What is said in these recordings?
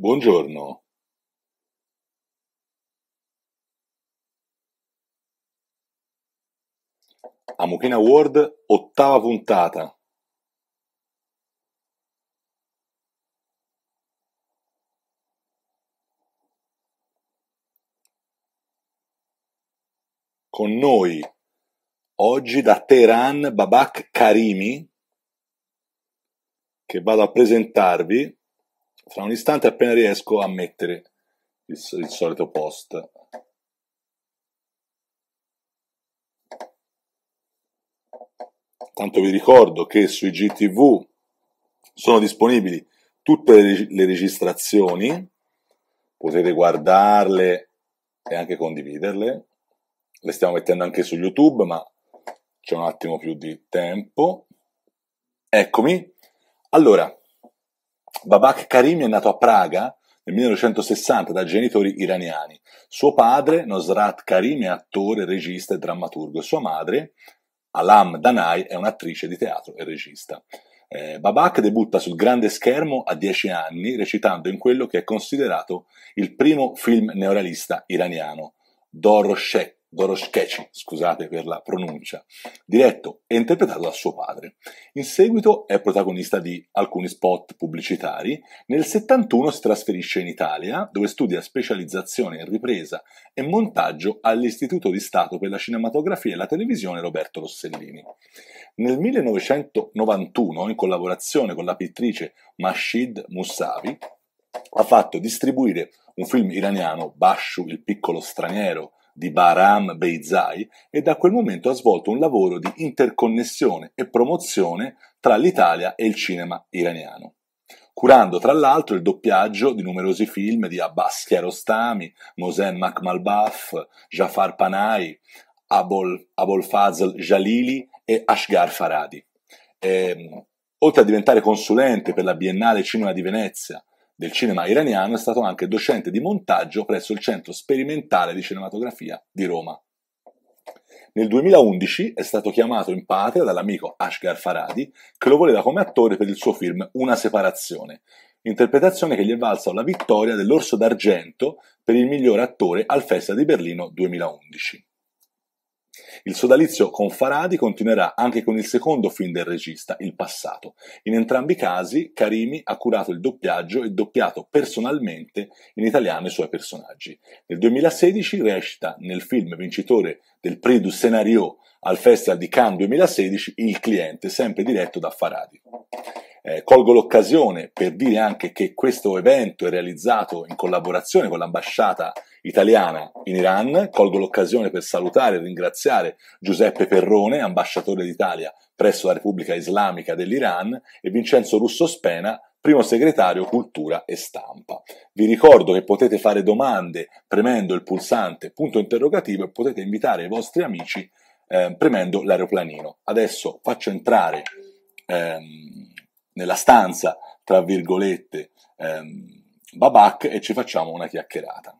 Buongiorno. Amuchina World, 8ª puntata. Con noi oggi da Teheran Babak Karimi, che vado a presentarvi fra un istante appena riesco a mettere il solito post. Tanto vi ricordo che su IGTV sono disponibili tutte le registrazioni, potete guardarle e anche condividerle. Le stiamo mettendo anche su YouTube, ma c'è un attimo più di tempo. Eccomi. Allora, Babak Karimi è nato a Praga nel 1960 da genitori iraniani. Suo padre, Nosrat Karimi, è attore, regista e drammaturgo, e sua madre, Alam Danai, è un'attrice di teatro e regista. Babak debutta sul grande schermo a 10 anni, recitando in quello che è considerato il primo film neorealista iraniano, Doroshkeci, scusate per la pronuncia, diretto e interpretato da suo padre. In seguito è protagonista di alcuni spot pubblicitari. Nel 71 si trasferisce in Italia, dove studia specializzazione in ripresa e montaggio all'Istituto di Stato per la Cinematografia e la Televisione Roberto Rossellini. Nel 1991, in collaborazione con la pittrice Mashid Musavi, ha fatto distribuire un film iraniano, Bashu, il piccolo straniero, di Bahram Beyzai, e da quel momento ha svolto un lavoro di interconnessione e promozione tra l'Italia e il cinema iraniano, curando tra l'altro il doppiaggio di numerosi film di Abbas Kiarostami, Mohsen Makhmalbaf, Jafar Panahi, Abolfazl Jalili e Ashghar Farhadi. Oltre a diventare consulente per la Biennale Cinema di Venezia del cinema iraniano, è stato anche docente di montaggio presso il Centro Sperimentale di Cinematografia di Roma. Nel 2011 è stato chiamato in patria dall'amico Ashghar Farhadi, che lo voleva come attore per il suo film Una separazione, interpretazione che gli è valsa la vittoria dell'Orso d'Argento per il miglior attore al Festival di Berlino 2011. Il sodalizio con Farhadi continuerà anche con il secondo film del regista, Il passato. In entrambi i casi Karimi ha curato il doppiaggio e doppiato personalmente in italiano i suoi personaggi. Nel 2016 recita nel film vincitore del Prix du Scénario al Festival di Cannes 2016, Il cliente, sempre diretto da Farhadi. Colgo l'occasione per dire anche che questo evento è realizzato in collaborazione con l'ambasciata italiana in Iran. Colgo l'occasione per salutare e ringraziare Giuseppe Perrone, ambasciatore d'Italia presso la Repubblica Islamica dell'Iran, e Vincenzo Russo Spena, primo segretario Cultura e Stampa. Vi ricordo che potete fare domande premendo il pulsante punto interrogativo e potete invitare i vostri amici premendo l'aeroplanino. Adesso faccio entrare nella stanza, tra virgolette, Babak, e ci facciamo una chiacchierata.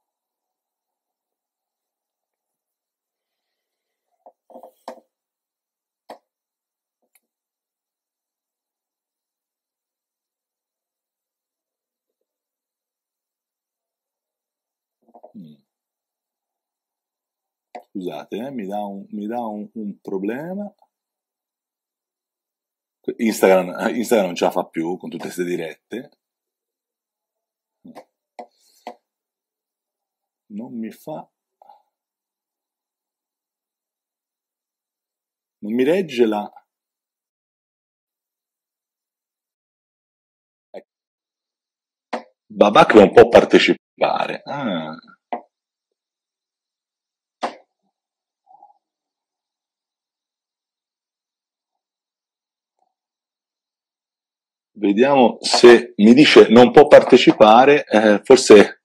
Scusate, mi dà un problema. Instagram non ce la fa più con tutte queste dirette. Non mi regge la... Babak non può partecipare. Vediamo se mi dice non può partecipare. Forse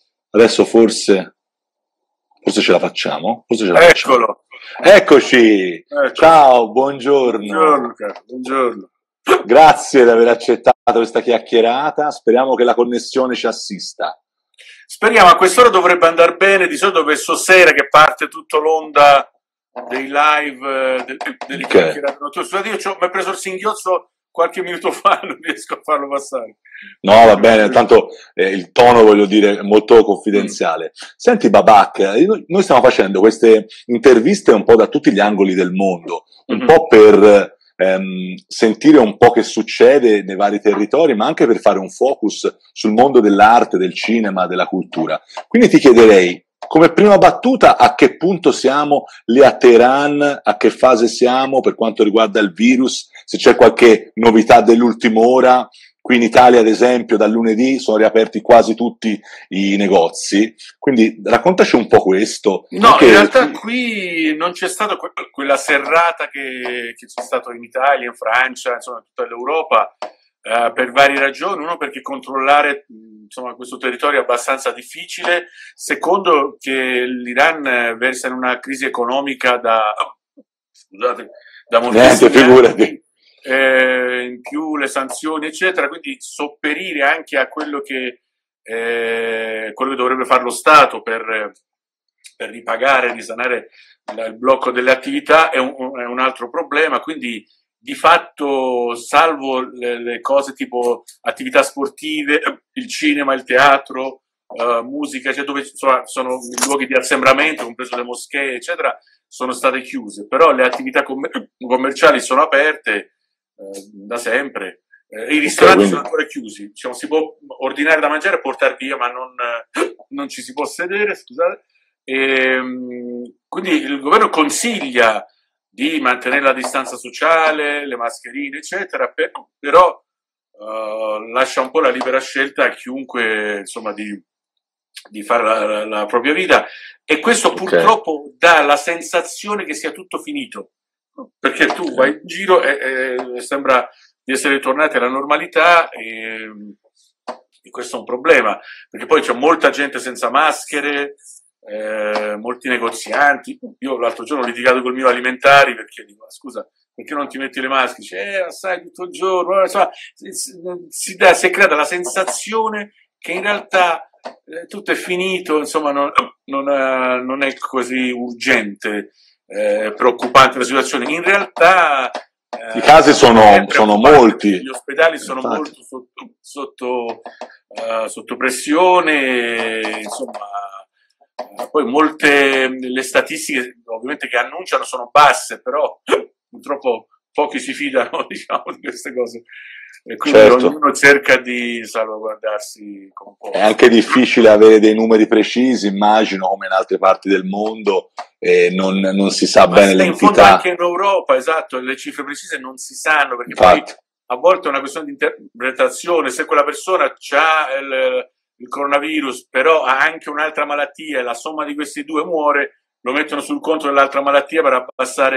ce la facciamo. Eccolo. Eccoci. Ciao, buongiorno. Buongiorno, caro. Buongiorno. Grazie di aver accettato questa chiacchierata. Speriamo che la connessione ci assista. Speriamo, a quest'ora dovrebbe andare bene. Di solito verso sera che parte tutta l'onda dei live delle chiacchierate notturne. Scusate, io mi ho preso il singhiozzo qualche minuto fa, non riesco a farlo passare. No, va bene, tanto il tono, voglio dire, è molto confidenziale. Senti, Babak, noi stiamo facendo queste interviste un po' da tutti gli angoli del mondo, un po' per sentire un po' che succede nei vari territori, ma anche per fare un focus sul mondo dell'arte, del cinema, della cultura. Quindi ti chiederei, come prima battuta, a che punto siamo lì a Teheran, a che fase siamo per quanto riguarda il virus, se c'è qualche novità dell'ultima ora. Qui in Italia, ad esempio, dal lunedì sono riaperti quasi tutti i negozi, quindi raccontaci un po' questo. No, in realtà qui non c'è stata quella serrata che c'è stato in Italia, in Francia, insomma in tutta l'Europa, per varie ragioni. Uno, perché controllare insomma questo territorio è abbastanza difficile. Secondo, che l'Iran versa in una crisi economica da moltissimi anni. In più le sanzioni eccetera, quindi sopperire anche a quello che dovrebbe fare lo Stato per ripagare, risanare il blocco delle attività è un altro problema. Quindi di fatto, salvo le cose tipo attività sportive, il cinema, il teatro, musica, cioè dove sono luoghi di assembramento, compreso le moschee eccetera, sono state chiuse, però le attività commerciali sono aperte da sempre. I ristoranti sono ancora chiusi, diciamo, si può ordinare da mangiare e portare via, ma non ci si può sedere, scusate. Quindi il governo consiglia di mantenere la distanza sociale, le mascherine eccetera, però lascia un po' la libera scelta a chiunque, insomma, di fare la propria vita, e questo purtroppo dà la sensazione che sia tutto finito, perché tu vai in giro e sembra di essere tornati alla normalità, e questo è un problema, perché poi c'è molta gente senza maschere, molti negozianti. Io l'altro giorno ho litigato col mio alimentari perché dico: scusa, perché non ti metti le maschere? Dice, sai, tutto il giorno. Insomma, si è creata la sensazione che in realtà tutto è finito, insomma non è così urgente, preoccupante la situazione. In realtà i casi sono molti, gli ospedali sono molto sotto pressione, insomma. Poi le statistiche ovviamente che annunciano sono basse, però purtroppo pochi si fidano, diciamo, di queste cose, e quindi ognuno cerca di salvaguardarsi con poco. È anche difficile avere dei numeri precisi, immagino, come in altre parti del mondo, non si sa bene l'entità. In fondo anche in Europa, esatto, le cifre precise non si sanno, perché poi a volte è una questione di interpretazione. Se quella persona ha il coronavirus, però ha anche un'altra malattia e la somma di questi due muore, lo mettono sul conto dell'altra malattia per abbassare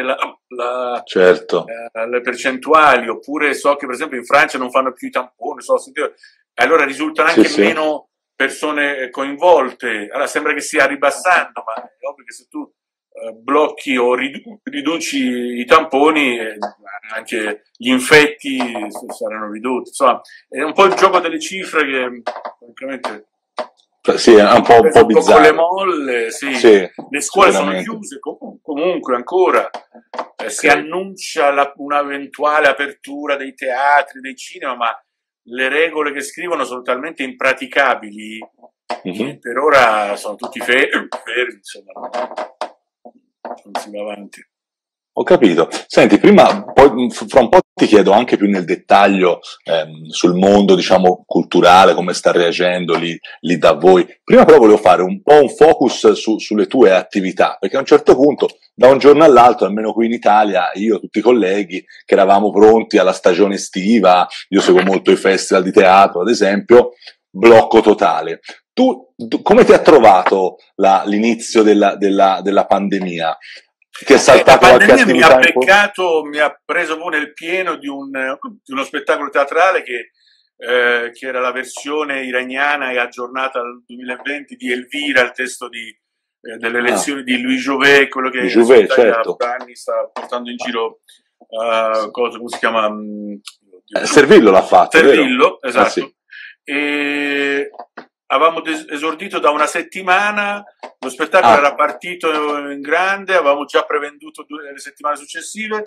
le percentuali. Oppure so che per esempio in Francia non fanno più i tamponi, allora risultano anche meno persone coinvolte. Allora sembra che stia ribassando, ma è ovvio che se tu blocchi o riduci i tamponi, anche gli infetti saranno ridotti. Insomma, è un po' il gioco delle cifre che francamente sì, è un po' bizzarro. Con le molle, le scuole sono chiuse comunque ancora, si annuncia un'eventuale apertura dei teatri, dei cinema, ma le regole che scrivono sono talmente impraticabili che per ora sono tutti fermi, insomma, non si va avanti. Ho capito. Senti, poi fra un po' ti chiedo anche più nel dettaglio sul mondo, diciamo, culturale, come sta reagendo lì da voi. Prima però volevo fare un po' un focus sulle tue attività, perché a un certo punto, da un giorno all'altro, almeno qui in Italia, io e tutti i colleghi che eravamo pronti alla stagione estiva, io seguo molto i festival di teatro, ad esempio, blocco totale. Tu come ti ha trovato l'inizio della pandemia? Ti è saltato qualche attività? Mi ha preso pure nel pieno di uno spettacolo teatrale che era la versione iraniana e aggiornata al 2020 di Elvira, il testo delle lezioni di Louis Jouvet, quello che da anni sta portando in giro, come si chiama? Servillo l'ha fatto. Servillo, esatto. E avevamo esordito da una settimana, lo spettacolo era partito in grande, avevamo già prevenduto le settimane successive,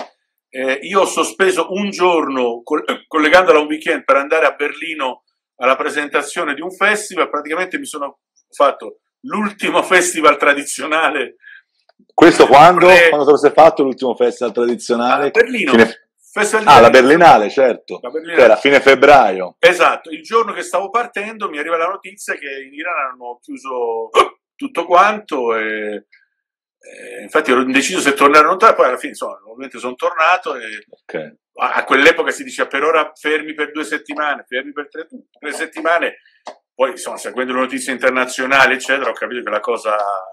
io ho sospeso un giorno, collegandolo a un weekend, per andare a Berlino alla presentazione di un festival. Praticamente mi sono fatto l'ultimo festival tradizionale. Questo quando te lo sei fatto l'ultimo festival tradizionale? A Berlino. La Berlinale, certo. Che era fine febbraio. Esatto, il giorno che stavo partendo mi arriva la notizia che in Iran hanno chiuso tutto quanto e infatti ero indeciso se tornare o non tornare, poi alla fine insomma ovviamente sono tornato e a quell'epoca si diceva per ora fermi per 2 settimane, fermi per 3 settimane, poi insomma seguendo le notizie internazionali eccetera ho capito che la cosa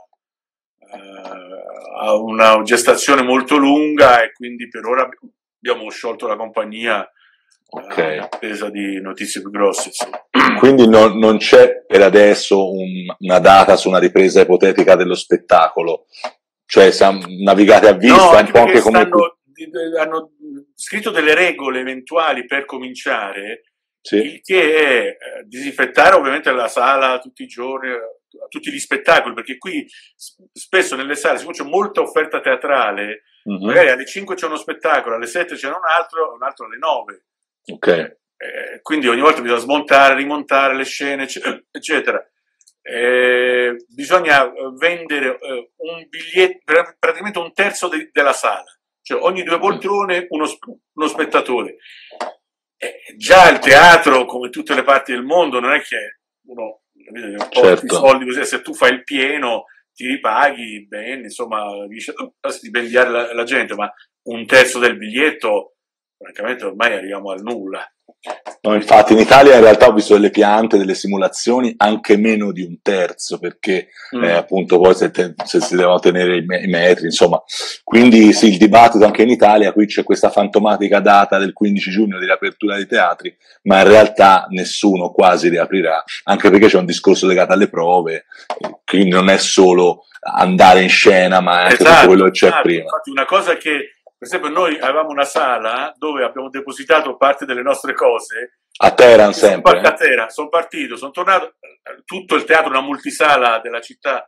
ha una gestazione molto lunga e quindi per ora abbiamo sciolto la compagnia in attesa di notizie più grosse. Sì. Quindi non c'è per adesso una data su una ripresa ipotetica dello spettacolo, cioè navigate a vista, no, un po' anche come hanno scritto delle regole eventuali per cominciare, sì. Il che è disinfettare ovviamente la sala tutti i giorni, tutti gli spettacoli, perché qui spesso nelle sale, siccome c'è molta offerta teatrale, magari alle 5 c'è uno spettacolo, alle 7 c'è un altro alle 9. Quindi ogni volta bisogna smontare, rimontare le scene, eccetera. Bisogna vendere un biglietto, praticamente un terzo della sala, cioè ogni 2 poltrone uno spettatore. Già il teatro, come tutte le parti del mondo, non è che uno porti soldi così, se tu fai il pieno ti ripaghi bene, insomma riesci a stipendiare la gente, ma un terzo del biglietto francamente ormai arriviamo al nulla. No, infatti in Italia in realtà ho visto delle piante, delle simulazioni anche meno di un terzo, perché appunto poi se si devono tenere i metri, insomma. Quindi sì, il dibattito anche in Italia, qui c'è questa fantomatica data del 15 giugno di riapertura dei teatri, ma in realtà nessuno quasi riaprirà, anche perché c'è un discorso legato alle prove, quindi non è solo andare in scena, ma anche tutto quello che c'è prima. Infatti una cosa che per esempio noi avevamo una sala dove abbiamo depositato parte delle nostre cose. A Teheran sempre? A Teheran, sono partito, sono tornato, tutto il teatro, una multisala della città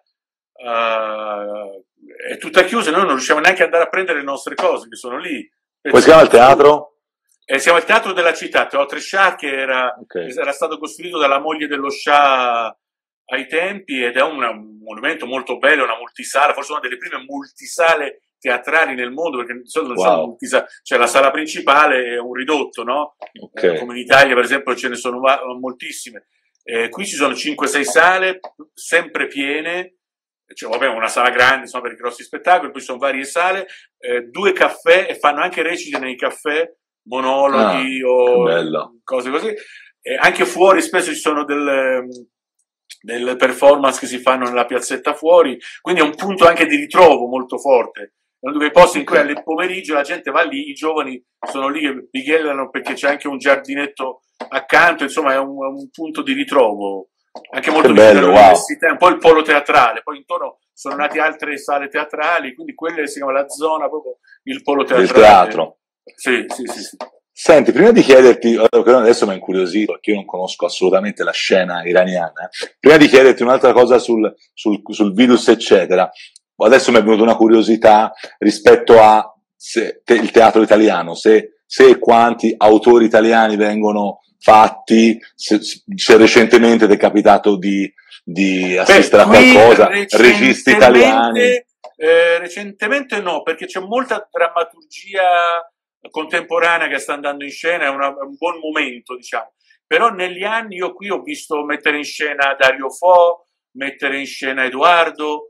è tutta chiusa e noi non riusciamo neanche ad andare a prendere le nostre cose che sono lì. Come si chiama il teatro? Siamo al teatro della città, Teatro Shah, che era stato costruito dalla moglie dello Shah ai tempi ed è un monumento molto bello, una multisala, forse una delle prime multisale teatrali nel mondo, perché non sono multisale, cioè la sala principale è un ridotto, no? Come in Italia per esempio ce ne sono moltissime. Qui ci sono 5-6 sale sempre piene, cioè vabbè una sala grande insomma per i grossi spettacoli, poi ci sono varie sale, 2 caffè e fanno anche recite nei caffè, monologhi o cose così. Anche fuori spesso ci sono delle performance che si fanno nella piazzetta fuori, quindi è un punto anche di ritrovo molto forte. È uno dei posti in cui alle pomeriggio la gente va lì, i giovani sono lì che bighellano perché c'è anche un giardinetto accanto, insomma è un punto di ritrovo anche molto vicino all'università, un po' il polo teatrale, poi intorno sono nate altre sale teatrali, quindi quelle si chiama la zona proprio il polo teatrale. Del teatro. Sì. Senti, prima di chiederti, adesso mi ha incuriosito perché io non conosco assolutamente la scena iraniana, prima di chiederti un'altra cosa sul virus eccetera, adesso mi è venuta una curiosità rispetto a il teatro italiano, se e quanti autori italiani vengono fatti, se recentemente ti è capitato di assistere a qualcosa, registi italiani. Recentemente no, perché c'è molta drammaturgia contemporanea che sta andando in scena, è un buon momento, diciamo. Però negli anni io qui ho visto mettere in scena Dario Fo, mettere in scena Edoardo,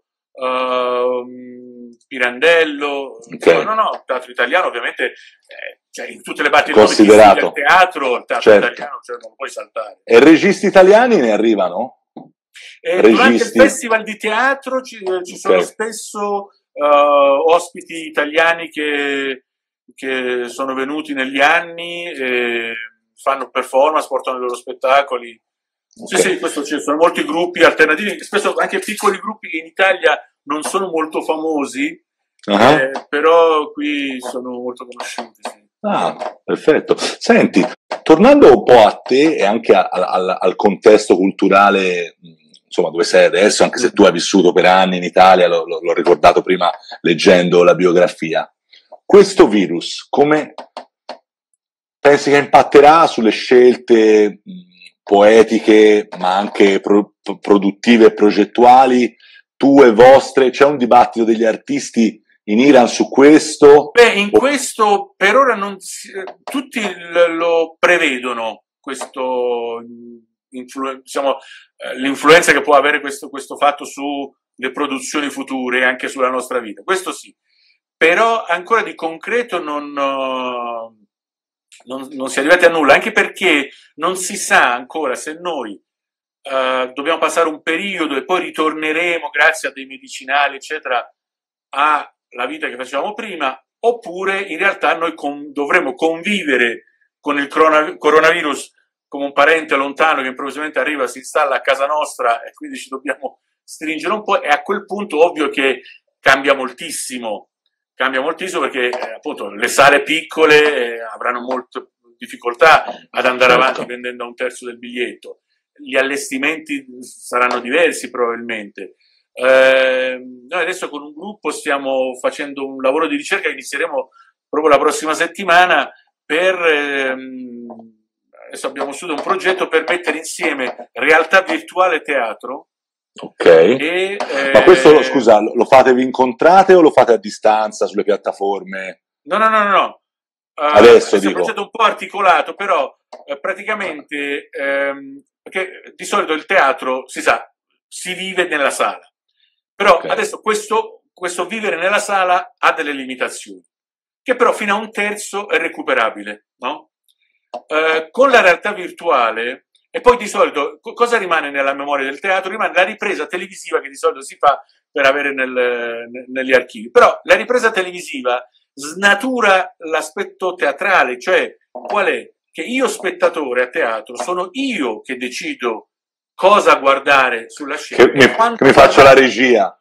Pirandello, il teatro italiano ovviamente cioè in tutte le parti del mondo considerato il teatro italiano cioè, non puoi saltare. E registi italiani ne arrivano? Durante il festival di teatro ci sono spesso ospiti italiani che sono venuti negli anni, fanno performance, portano i loro spettacoli. Sì, questo ci sono molti gruppi alternativi, spesso anche piccoli gruppi che in Italia non sono molto famosi, però qui sono molto conosciuti. Sì. Perfetto. Senti, tornando un po' a te e anche al contesto culturale, insomma, dove sei adesso, anche se tu hai vissuto per anni in Italia, l'ho ricordato prima leggendo la biografia. questo virus come pensi che impatterà sulle scelte poetiche, ma anche produttive e progettuali, tue, vostre? C'è un dibattito degli artisti in Iran su questo? Beh, in questo per ora tutti lo prevedono, questo, diciamo, l'influenza che può avere questo fatto sulle produzioni future e anche sulla nostra vita. Questo sì, però ancora di concreto non si è arrivati a nulla, anche perché non si sa ancora se noi dobbiamo passare un periodo e poi ritorneremo, grazie a dei medicinali, eccetera, alla vita che facevamo prima, oppure in realtà noi dovremo convivere con il coronavirus come un parente lontano che improvvisamente arriva, si installa a casa nostra e quindi ci dobbiamo stringere un po', e a quel punto ovvio che cambia moltissimo perché appunto le sale piccole avranno molte difficoltà ad andare avanti vendendo a un terzo del biglietto, gli allestimenti saranno diversi probabilmente. Noi adesso con un gruppo stiamo facendo un lavoro di ricerca, inizieremo proprio la prossima settimana adesso abbiamo studiato un progetto per mettere insieme realtà virtuale e teatro. Ok. Ma questo, scusa, lo fate, vi incontrate o lo fate a distanza sulle piattaforme? No. Adesso è dico. un progetto un po' articolato, però praticamente perché di solito il teatro, si sa, si vive nella sala. Però adesso questo vivere nella sala ha delle limitazioni, che però fino a un terzo è recuperabile, no? Con la realtà virtuale, e poi di solito cosa rimane nella memoria del teatro? Rimane la ripresa televisiva che di solito si fa per avere negli archivi. Però la ripresa televisiva snatura l'aspetto teatrale, cioè qual è? Che io spettatore a teatro sono io che decido cosa guardare sulla scena. Che mi faccio la regia.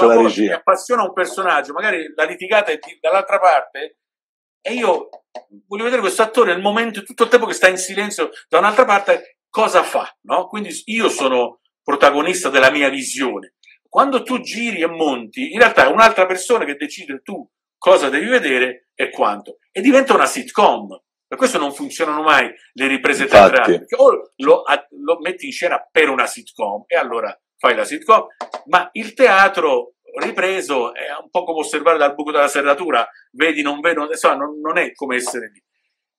Mi appassiona un personaggio, magari la litigata è dall'altra parte e io voglio vedere questo attore nel momento, tutto il tempo che sta in silenzio da un'altra parte, cosa fa, no? Quindi io sono protagonista della mia visione. Quando tu giri e monti, in realtà è un'altra persona che decide tu cosa devi vedere e quanto. E diventa una sitcom. Per questo non funzionano mai le riprese teatrali. O lo metti in scena per una sitcom e allora fai la sitcom, ma il teatro ripreso è un po' come osservare dal buco della serratura, vedi, non vedo, non è come essere lì.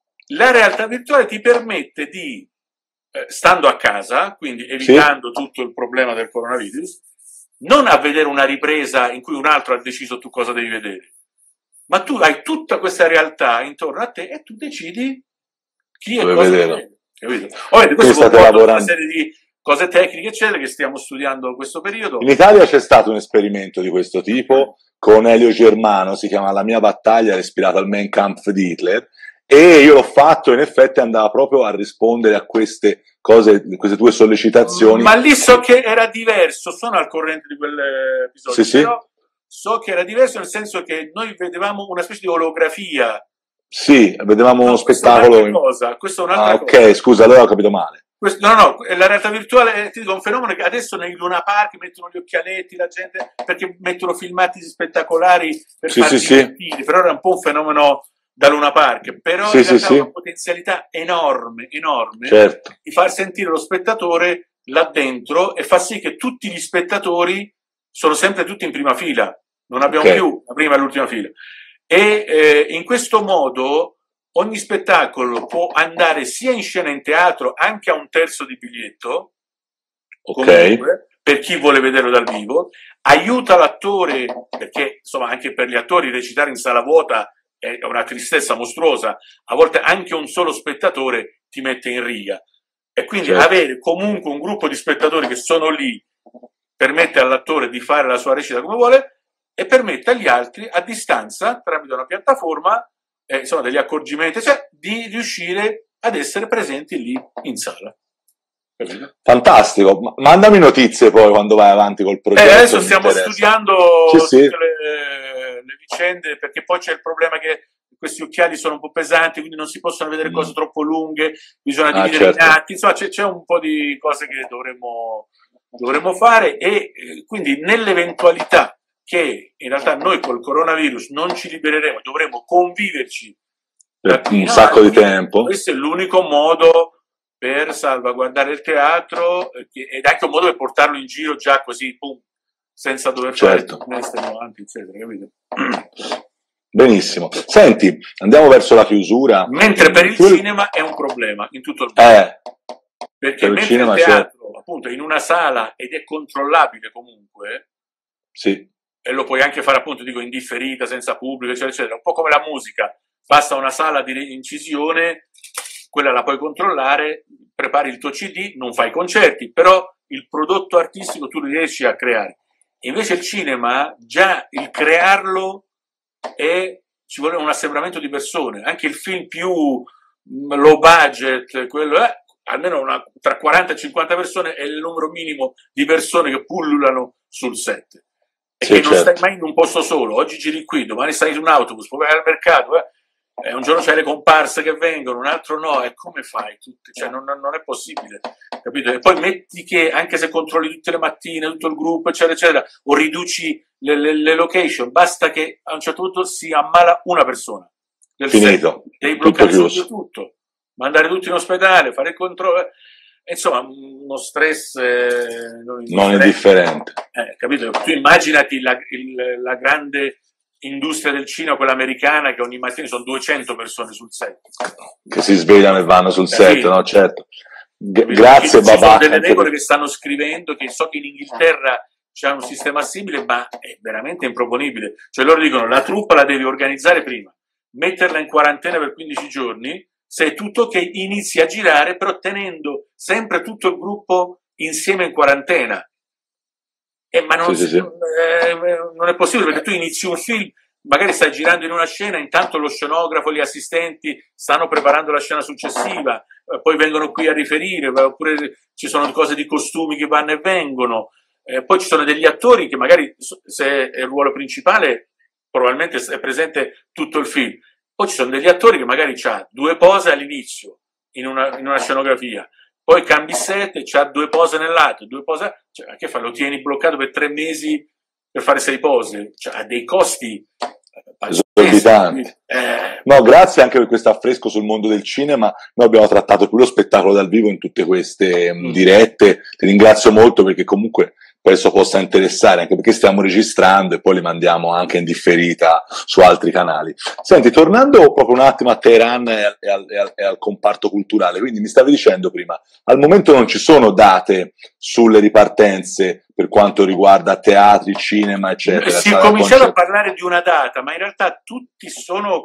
La realtà virtuale ti permette di, stando a casa, quindi evitando tutto il problema del coronavirus, non a vedere una ripresa in cui un altro ha deciso tu cosa devi vedere, ma tu hai tutta questa realtà intorno a te e tu decidi chi e cosa devi vedere. Ovviamente questo comporta una serie di cose tecniche, eccetera, che stiamo studiando in questo periodo. In Italia c'è stato un esperimento di questo tipo con Elio Germano, si chiama La mia battaglia, ispirato al Mein Kampf di Hitler, e io l'ho fatto, in effetti andava proprio a rispondere a queste cose, queste tue sollecitazioni. Ma lì so che era diverso, sono al corrente di quell'episodio, però so che era diverso nel senso che noi vedevamo una specie di olografia. Sì, vedevamo uno spettacolo. Questa è un'altra cosa. Ok, scusa, allora ho capito male. No, la realtà virtuale è un fenomeno che adesso nei Luna Park mettono gli occhialetti, la gente, perché mettono filmati spettacolari per farti divertire, però era un po' un fenomeno da Luna Park, però in realtà ha una potenzialità enorme, di far sentire lo spettatore là dentro e fa sì che tutti gli spettatori sono sempre tutti in prima fila, non abbiamo più la prima e l'ultima fila. E in questo modo ogni spettacolo può andare sia in scena in teatro anche a un terzo di biglietto, comunque, per chi vuole vederlo dal vivo, aiuta l'attore, perché insomma anche per gli attori recitare in sala vuota è una tristezza mostruosa, a volte anche un solo spettatore ti mette in riga, e quindi avere comunque un gruppo di spettatori che sono lì permette all'attore di fare la sua recita come vuole e permette agli altri a distanza, tramite una piattaforma, insomma degli accorgimenti, cioè di riuscire ad essere presenti lì in sala. Fantastico, mandami notizie poi quando vai avanti col progetto. Adesso stiamo studiando tutte le vicende, perché poi c'è il problema che questi occhiali sono un po' pesanti, quindi non si possono vedere cose troppo lunghe, bisogna dividere in atti, insomma c'è un po' di cose che dovremmo fare, e quindi nell'eventualità che in realtà noi col coronavirus non ci libereremo, dovremo conviverci per un sacco di tempo. Questo è l'unico modo per salvaguardare il teatro ed anche un modo per portarlo in giro già così, pum, senza dover fare avanti, eccetera, capito? Benissimo. Senti, andiamo verso la chiusura. Mentre per il cinema è un problema in tutto il mondo. Perché mentre il teatro, appunto, è in una sala ed è controllabile comunque, sì, e lo puoi anche fare, appunto, dico, in differita, senza pubblico, eccetera, eccetera. Un po' come la musica, basta una sala di incisione, quella la puoi controllare, prepari il tuo CD, non fai concerti, però il prodotto artistico tu riesci a creare. Invece il cinema, già il crearlo ci vuole un assembramento di persone, anche il film più low budget, quello almeno tra 40 e 50 persone è il numero minimo di persone che pullulano sul set. E sì, che non stai mai in un posto solo, oggi giri qui, domani stai su un autobus, poi vai al mercato, un giorno c'hai le comparse che vengono, un altro no, e come fai? Cioè, non è possibile, capito? E poi metti che anche se controlli tutte le mattine, tutto il gruppo, eccetera, eccetera, o riduci le location, basta che a un certo punto si ammala una persona del finito, set, devi bloccare tutto, mandare tutti in ospedale, fare il controllo, insomma uno stress non indifferente, capito? Tu immaginati la grande industria del cinema, quella americana, che ogni mattina sono 200 persone sul set che si svegliano e vanno sul set, no? Certo. Grazie Babà. Ci sono delle regole per... che stanno scrivendo, che so che in Inghilterra c'è un sistema simile, ma è veramente improponibile. Cioè loro dicono la truppa la devi organizzare prima, metterla in quarantena per 15 giorni, se è tutto ok inizi a girare, però tenendo sempre tutto il gruppo insieme in quarantena. Ma non, non è possibile, perché tu inizi un film, magari stai girando in una scena, intanto lo scenografo, gli assistenti stanno preparando la scena successiva, poi vengono qui a riferire, oppure ci sono cose di costumi che vanno e vengono, poi ci sono degli attori che magari, se è il ruolo principale, probabilmente è presente tutto il film. Poi ci sono degli attori che magari c'ha 2 pose all'inizio in una scenografia, poi cambi set e c'ha 2 pose nell'altro, 2 pose, cioè, che fai? Lo tieni bloccato per 3 mesi per fare 6 pose, cioè ha dei costi esorbitanti. No, grazie anche per questo affresco sul mondo del cinema. Noi abbiamo trattato più lo spettacolo dal vivo in tutte queste dirette. Ti ringrazio molto, perché comunque penso possa interessare, anche perché stiamo registrando e poi li mandiamo anche in differita su altri canali. Senti, tornando proprio un attimo a Teheran e al comparto culturale, quindi mi stavi dicendo prima, al momento non ci sono date sulle ripartenze per quanto riguarda teatri, cinema, eccetera. Si è cominciato a parlare di una data, ma in realtà tutti sono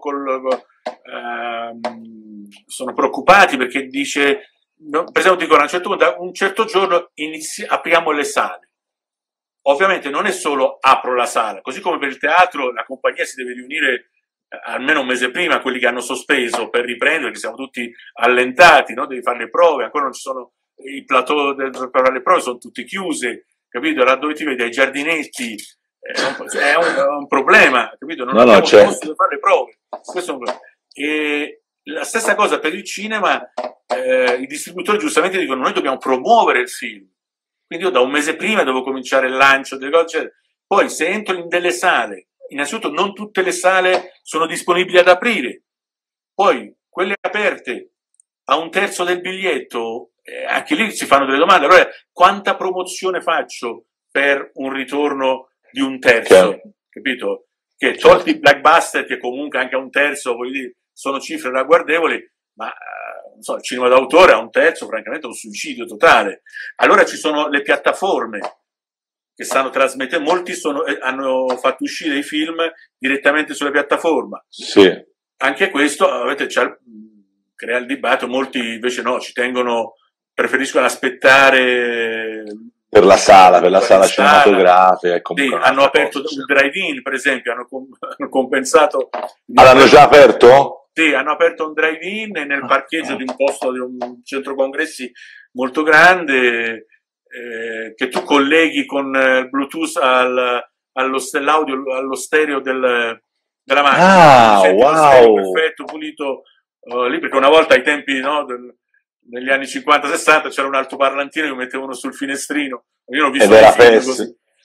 preoccupati, perché dice, per esempio dicono a un certo punto, un certo giorno apriamo le sale. Ovviamente non è solo apro la sala, così come per il teatro la compagnia si deve riunire almeno un mese prima, quelli che hanno sospeso, per riprendere, perché siamo tutti allentati, no? Devi fare le prove, ancora non ci sono i plateau per fare le prove, sono tutti chiusi, capito? Là dove ti vedi ai giardinetti è un problema, capito? Non abbiamo posto per fare le prove, questo è un problema. E la stessa cosa per il cinema, i distributori giustamente dicono noi dobbiamo promuovere il film. Quindi io da un mese prima devo cominciare il lancio delle cose, poi se entro in delle sale, innanzitutto non tutte le sale sono disponibili ad aprire, poi quelle aperte a 1/3 del biglietto, anche lì si fanno delle domande, allora quanta promozione faccio per un ritorno di 1/3, capito? Che tolti i blockbuster, che comunque anche a 1/3, voglio dire, sono cifre ragguardevoli, ma non so, il cinema d'autore a 1/3 francamente è un suicidio totale. Allora ci sono le piattaforme che stanno trasmettendo, molti hanno fatto uscire i film direttamente sulla piattaforma. Sì. Anche questo crea il dibattito, molti invece no, ci tengono, preferiscono aspettare per la sala cinematografica. Sì, hanno aperto il drive-in, per esempio, hanno compensato. L'hanno già aperto? Sì, hanno aperto un drive-in nel parcheggio di un posto, di un centro congressi molto grande, che tu colleghi con Bluetooth allo stereo della macchina. Wow! Perfetto, pulito, lì, perché una volta ai tempi, no, negli anni 50-60 c'era un altoparlantino che mettevano sul finestrino. Io l'ho visto così.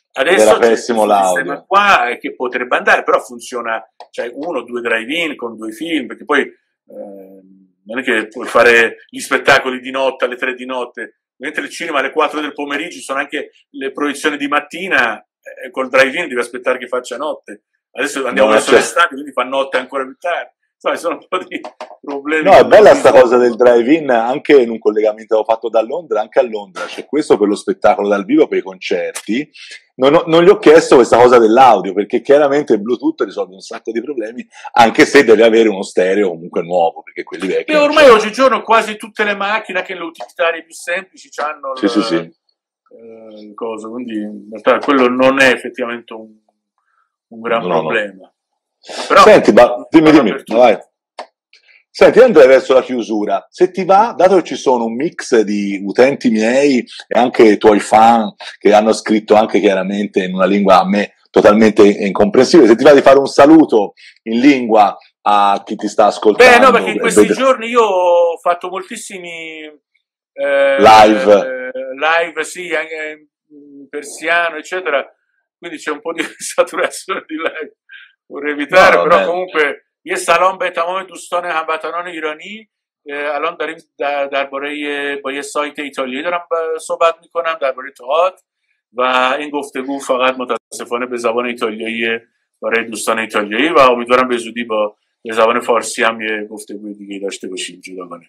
Adesso c'è pessimo questo l'audio. sistema qua che potrebbe andare, però funziona, cioè 1 o 2 drive-in con 2 film, perché poi non è che puoi fare gli spettacoli di notte alle 3 di notte, mentre il cinema alle 4 del pomeriggio ci sono anche le proiezioni di mattina, col drive-in devi aspettare che faccia notte. Adesso andiamo verso l'estate, quindi fa notte ancora più tardi. Insomma, ci sono un po' di problemi. No, è bella sta cosa del drive-in, anche in un collegamento che ho fatto da Londra, anche a Londra c'è questo per lo spettacolo dal vivo, per i concerti. Non gli ho chiesto questa cosa dell'audio, perché chiaramente il Bluetooth risolve un sacco di problemi, anche se deve avere uno stereo comunque nuovo, perché quelli vecchi... E ormai oggigiorno quasi tutte le macchine, anche le utilitarie più semplici, hanno il coso, quindi in realtà quello non è effettivamente un gran problema. No. Però, senti, dimmi, vai. Senti, andrei verso la chiusura. Se ti va, dato che ci sono un mix di utenti miei e anche tuoi fan che hanno scritto anche chiaramente in una lingua a me totalmente incomprensibile, se ti va di fare un saluto in lingua a chi ti sta ascoltando. Beh, no, perché in questi giorni io ho fatto moltissimi live, sì, anche in persiano, eccetera, quindi c'è un po' di saturazione di live. Vorrei evitare, no, però comunque یه سلام به تمام دوستان هموطنان ایرانی. الان داریم درباره با یه سایت ایتالیایی دارم صحبت میکنم درباره تئاتر و این گفتگو فقط متاسفانه به زبان ایتالیایی برای دوستان ایتالیایی و امیدوارم به زودی به زبان فارسی هم یه گفتگو دیگه داشته باشیم جداگانه.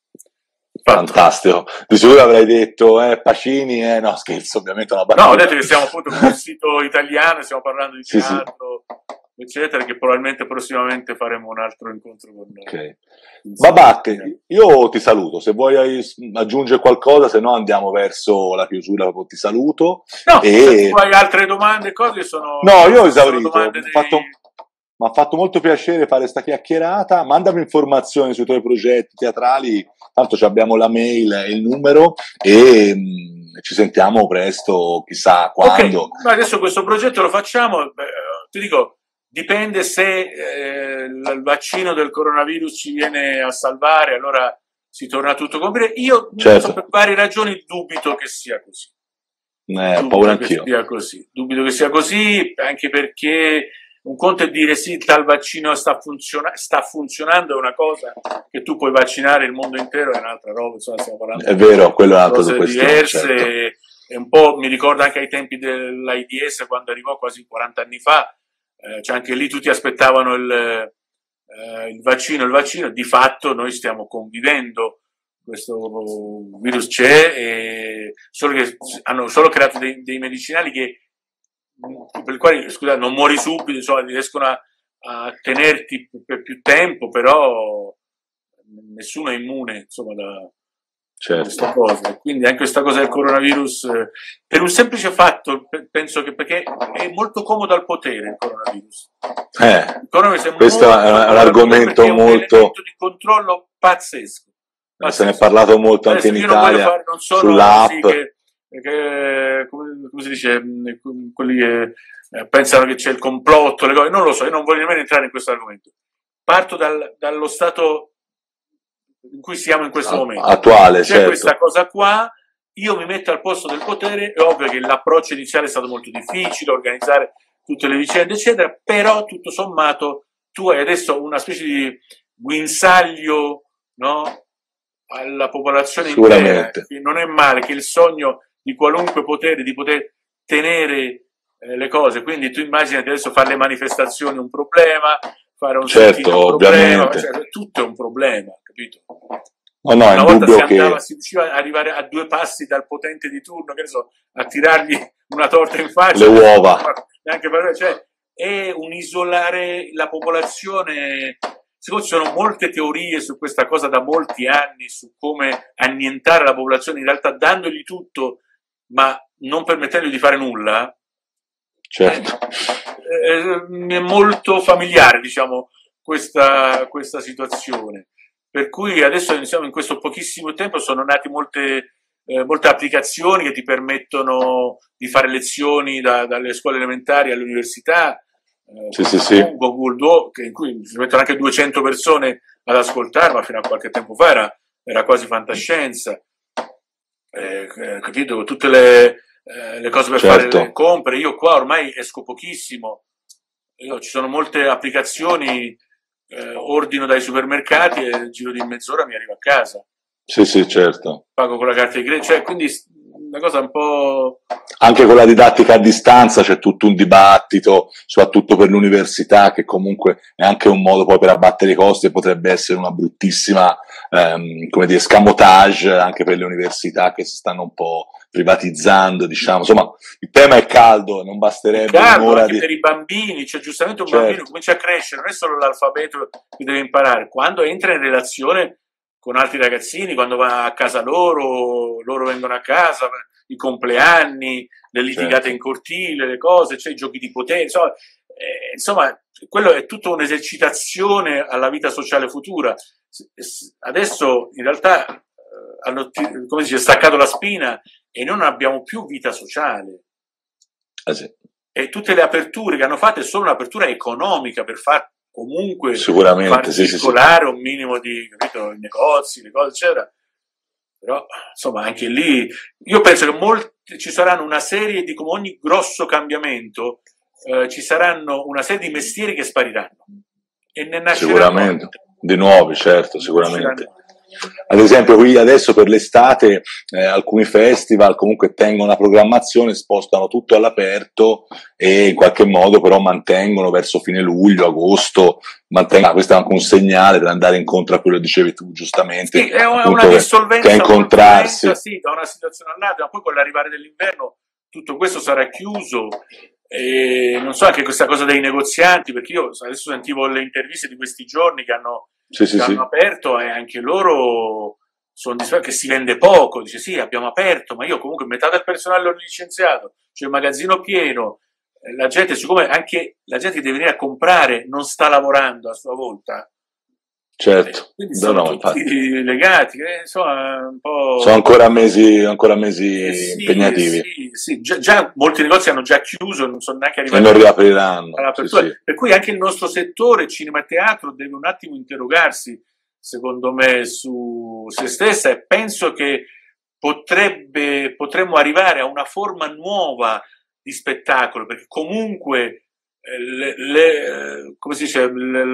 Fantastico, di sicuro avrei detto Pacini, no scherzo, ovviamente una battuta. No, ho detto che siamo appunto con il sito italiano, stiamo parlando di teatro, eccetera, che probabilmente prossimamente faremo un altro incontro con noi. Okay. Babak, io ti saluto, se vuoi aggiungere qualcosa, se no andiamo verso la chiusura, proprio ti saluto. No, se tu hai altre domande, cose sono... No, io ho esaurito, mi ha fatto molto piacere fare sta chiacchierata, mandami informazioni sui tuoi progetti teatrali, tanto abbiamo la mail e il numero e ci sentiamo presto, chissà quando. Ok, ma adesso questo progetto lo facciamo, ti dico, dipende se il vaccino del coronavirus ci viene a salvare, allora si torna tutto come io, per varie ragioni dubito che sia così. Paura anch'io. Dubito che sia così, anche perché un conto è dire sì, tal vaccino sta funzionando, è una cosa, che tu puoi vaccinare il mondo intero è un'altra roba, insomma stiamo parlando è vero, quello è un altro cose diverse, e un po' mi ricordo anche ai tempi dell'AIDS quando arrivò quasi 40 anni fa, cioè anche lì tutti aspettavano il vaccino, di fatto noi stiamo convivendo, questo virus c'è, solo che hanno solo creato dei medicinali per i quali, scusate, non muori subito, insomma, riescono a tenerti per più tempo, però nessuno è immune, insomma, da questa cosa. Quindi anche questa cosa del coronavirus, per un semplice fatto, penso che perché è molto comodo al potere il coronavirus. Questo è un argomento molto... È un elemento di controllo pazzesco. Se ne è parlato molto anche in Italia, sull'app. Come si dice, quelli che pensano che c'è il complotto, le cose, non lo so, io non voglio nemmeno entrare in questo argomento. Parto dallo stato in cui siamo in questo momento. Attuale, c'è questa cosa qua, io mi metto al posto del potere, è ovvio che l'approccio iniziale è stato molto difficile, organizzare tutte le vicende, eccetera, però tutto sommato tu hai adesso una specie di guinzaglio, no? Alla popolazione intera, che non è male, che il sogno di qualunque potere di poter tenere le cose, quindi tu immaginati adesso fare le manifestazioni un problema, fare un certo, un problema, cioè, tutto è un problema, capito? Una volta si riusciva ad arrivare a 2 passi dal potente di turno, che ne so, a tirargli una torta in faccia, le uova, cioè è un isolare la popolazione. Secondo ci sono molte teorie su questa cosa da molti anni, su come annientare la popolazione, in realtà dandogli tutto, ma non permettendogli di fare nulla. Certo. È molto familiare, diciamo, questa situazione. Per cui adesso siamo in questo pochissimo tempo, sono nate molte applicazioni che ti permettono di fare lezioni dalle scuole elementari all'università. Google Doc, in cui si mettono anche 200 persone ad ascoltare, ma fino a qualche tempo fa era quasi fantascienza, capito? Tutte le cose per Certo. fare le compre. Io qua ormai esco pochissimo, ci sono molte applicazioni, ordino dai supermercati e nel giro di mezz'ora mi arriva a casa. Sì, sì, certo. Pago con la carta di credito, cioè, quindi una cosa un po'... Anche con la didattica a distanza c'è tutto un dibattito, soprattutto per l'università, che comunque è anche un modo poi per abbattere i costi e potrebbe essere una bruttissima, come dire, escamotage anche per le università che si stanno un po' privatizzando, diciamo. Insomma, il tema è caldo, non basterebbe un'ora anche di... per i bambini, cioè giustamente un Certo. bambino comincia a crescere, non è solo l'alfabeto che deve imparare, quando entra in relazione con altri ragazzini, quando va a casa loro vengono a casa, i compleanni, le litigate Certo. in cortile, le cose, cioè i giochi di potere, insomma, quello è tutta un'esercitazione alla vita sociale futura. Adesso in realtà hanno, come si dice, staccato la spina e non abbiamo più vita sociale. Sì. E tutte le aperture che hanno fatto è solo un'apertura economica per far comunque Sicuramente, far circolare un minimo di, capito, i negozi, le cose, eccetera. Però, insomma, anche lì, io penso che ci saranno una serie di, come ogni grosso cambiamento, ci saranno una serie di mestieri che spariranno. E ne nasceranno. Sicuramente, di nuovi, certo, sicuramente. Ad esempio qui adesso per l'estate alcuni festival comunque tengono la programmazione, spostano tutto all'aperto e in qualche modo però mantengono verso fine luglio, agosto, questo è anche un segnale per andare incontro a quello che dicevi tu giustamente. Sì, è una dissolvenza, che incontrarsi. Sì, da una situazione all'altra, ma poi con l'arrivare dell'inverno tutto questo sarà chiuso. E non so, anche questa cosa dei negozianti, perché io adesso sentivo le interviste di questi giorni che hanno aperto e anche loro sono disperati, che si vende poco, dice sì abbiamo aperto ma io comunque metà del personale l'ho licenziato, c'è il magazzino pieno, la gente, siccome anche la gente che deve venire a comprare non sta lavorando a sua volta, certo, quindi sono tutti legati, insomma un po'... sono ancora mesi impegnativi. Sì, già molti negozi hanno già chiuso, non sono neanche arrivati e non riapriranno. Sì. Per cui anche il nostro settore, cinema e teatro, deve un attimo interrogarsi, secondo me, su se stessa, e penso che potremmo arrivare a una forma nuova di spettacolo, perché comunque come si dice,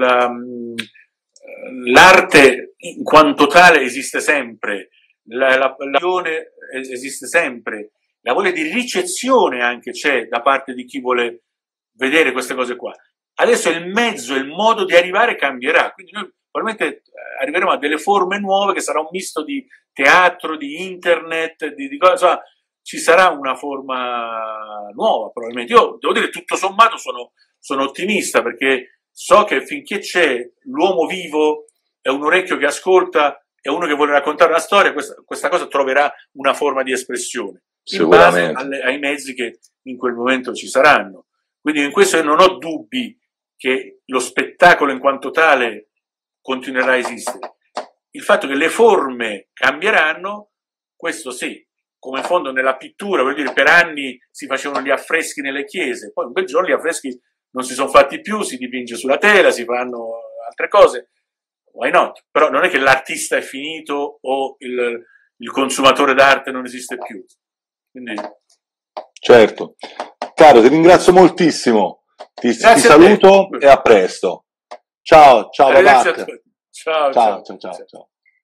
l'arte in quanto tale esiste sempre, la visione esiste sempre, la voglia di ricezione anche c'è da parte di chi vuole vedere queste cose qua. Adesso il mezzo, il modo di arrivare cambierà, quindi noi probabilmente arriveremo a delle forme nuove che sarà un misto di teatro, di internet, di cose, insomma, ci sarà una forma nuova probabilmente. Io devo dire tutto sommato sono ottimista, perché so che finché c'è l'uomo vivo e un orecchio che ascolta e uno che vuole raccontare una storia, questa cosa troverà una forma di espressione in base ai mezzi che in quel momento ci saranno. Quindi in questo io non ho dubbi che lo spettacolo in quanto tale continuerà a esistere. Il fatto che le forme cambieranno, questo sì, come in fondo nella pittura, voglio dire, per anni si facevano gli affreschi nelle chiese, poi un bel giorno gli affreschi non si sono fatti più, si dipinge sulla tela, si fanno altre cose, why not? Però non è che l'artista è finito o il consumatore d'arte non esiste più. Quindi... Certo. Caro, ti ringrazio moltissimo, ti saluto e a presto. Ciao Babak. Ciao.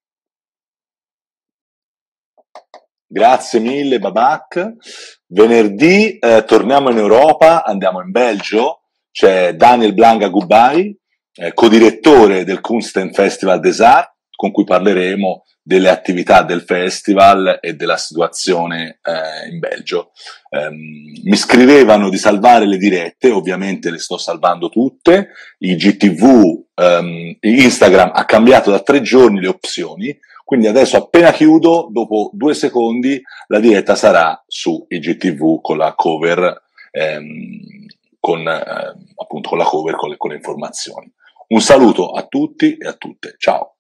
Grazie mille Babak. Venerdì torniamo in Europa, andiamo in Belgio, c'è Daniel Blanga Gubai, codirettore del Kunsten Festival des Arts, con cui parleremo delle attività del festival e della situazione in Belgio. Mi scrivevano di salvare le dirette, ovviamente le sto salvando tutte. IGTV, Instagram ha cambiato da 3 giorni le opzioni, quindi adesso appena chiudo, dopo 2 secondi, la diretta sarà su IGTV con la cover, appunto con la cover con le informazioni. Un saluto a tutti e a tutte, ciao!